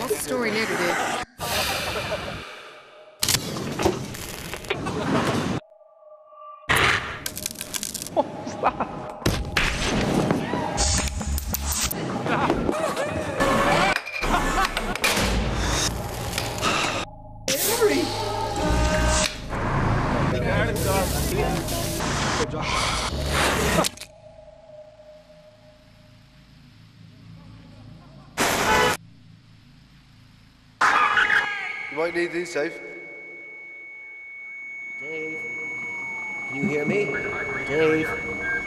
the story later, Dave. You might need these, Dave. Dave, can you hear me? Dave?